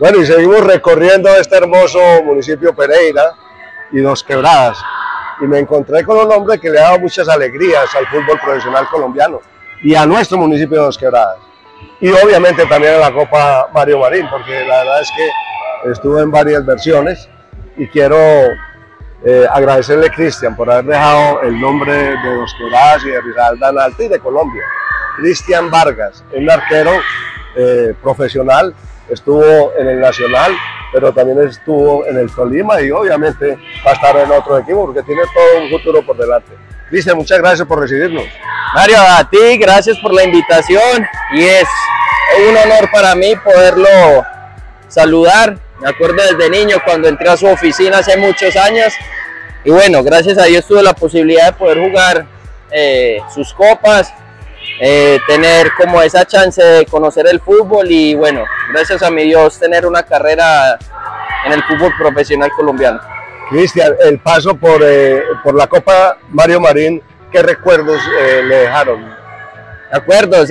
Bueno, y seguimos recorriendo este hermoso municipio Pereira y Dos Quebradas. Y me encontré con un hombre que le ha dado muchas alegrías al fútbol profesional colombiano y a nuestro municipio de Dos Quebradas. Y obviamente también a la Copa Mario Marín, porque la verdad es que estuvo en varias versiones y quiero agradecerle a Cristian por haber dejado el nombre de Dos Quebradas y de Risaralda en alto y de Colombia. Cristian Vargas, un arquero profesional, estuvo en el Nacional, pero también estuvo en el Tolima y obviamente va a estar en otro equipo porque tiene todo un futuro por delante. Cristian, muchas gracias por recibirnos. Mario, a ti, gracias por la invitación y es un honor para mí poderlo saludar. Me acuerdo desde niño cuando entré a su oficina hace muchos años y bueno, gracias a Dios tuve la posibilidad de poder jugar sus copas, tener como esa chance de conocer el fútbol y bueno, gracias a mi Dios tener una carrera en el fútbol profesional colombiano. Cristian, el paso por la Copa Mario Marín, ¿qué recuerdos le dejaron? Recuerdos,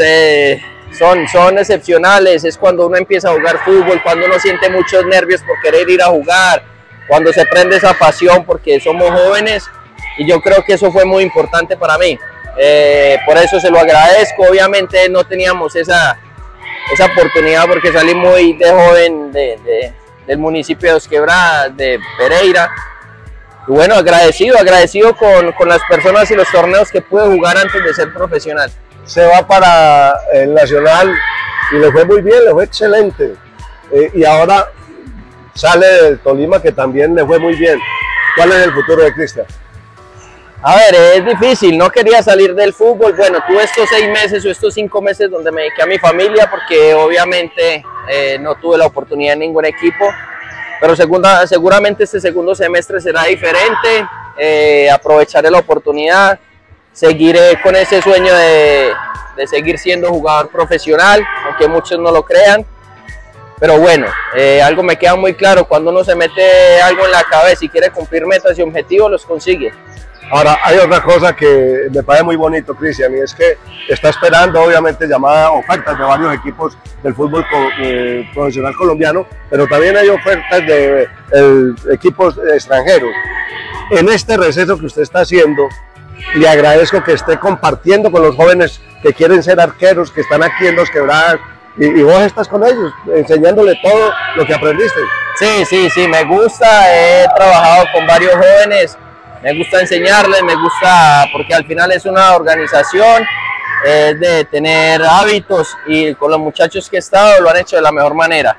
son excepcionales, es cuando uno empieza a jugar fútbol, cuando uno siente muchos nervios por querer ir a jugar, cuando se prende esa pasión porque somos jóvenes y yo creo que eso fue muy importante para mí. Por eso se lo agradezco. Obviamente no teníamos esa oportunidad porque salí muy de joven del municipio de Dos Quebradas, de Pereira. Y bueno, agradecido con las personas y los torneos que pude jugar antes de ser profesional. Se va para el Nacional y le fue muy bien, le fue excelente. Y ahora sale del Tolima, que también le fue muy bien. ¿Cuál es el futuro de Cristian? A ver, es difícil, no quería salir del fútbol. Bueno, tuve estos 6 meses o estos 5 meses donde me dediqué a mi familia porque obviamente no tuve la oportunidad en ningún equipo. Pero seguramente este segundo semestre será diferente, aprovecharé la oportunidad, seguiré con ese sueño de seguir siendo jugador profesional, aunque muchos no lo crean. Pero bueno, algo me queda muy claro, cuando uno se mete algo en la cabeza y quiere cumplir metas y objetivos, los consigue. Ahora, hay otra cosa que me parece muy bonito, Cristian, y es que está esperando, obviamente, llamadas, ofertas de varios equipos del fútbol profesional colombiano, pero también hay ofertas de equipos extranjeros. En este receso que usted está haciendo, le agradezco que esté compartiendo con los jóvenes que quieren ser arqueros, que están aquí en Dos Quebradas, y vos estás con ellos, enseñándole todo lo que aprendiste. Sí, me gusta, he trabajado con varios jóvenes. Me gusta enseñarles, me gusta porque al final es una organización, es de tener hábitos y con los muchachos que he estado lo han hecho de la mejor manera.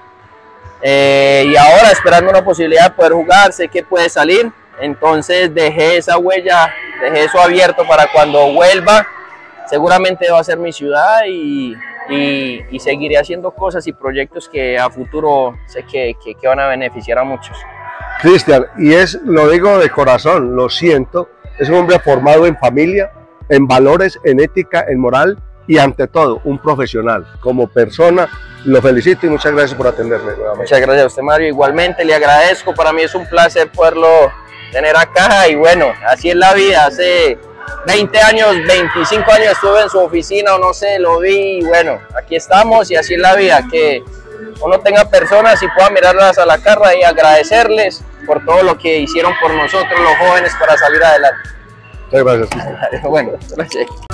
Y ahora esperando una posibilidad de poder jugar, sé que puede salir, entonces dejé esa huella, dejé eso abierto para cuando vuelva, seguramente va a ser mi ciudad y seguiré haciendo cosas y proyectos que a futuro sé que van a beneficiar a muchos. Cristian, y lo digo de corazón, lo siento, es un hombre formado en familia, en valores, en ética, en moral y ante todo, un profesional. Como persona, lo felicito y muchas gracias por atenderme nuevamente. Muchas gracias a usted, Mario, igualmente le agradezco, para mí es un placer poderlo tener acá y bueno, así es la vida, hace 20 años, 25 años estuve en su oficina o no sé, lo vi y bueno, aquí estamos y así es la vida, que uno tenga personas y pueda mirarlas a la cara y agradecerles por todo lo que hicieron por nosotros los jóvenes para salir adelante. Muchas gracias, Cristian. Bueno, gracias.